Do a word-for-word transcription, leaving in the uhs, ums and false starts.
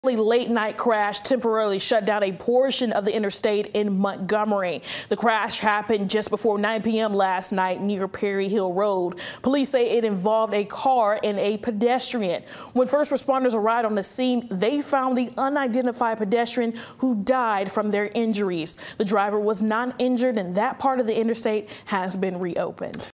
Late night crash temporarily shut down a portion of the interstate in Montgomery. The crash happened just before nine p m last night near Perry Hill Road. Police say it involved a car and a pedestrian. When first responders arrived on the scene, they found the unidentified pedestrian who died from their injuries. The driver was not injured and that part of the interstate has been reopened.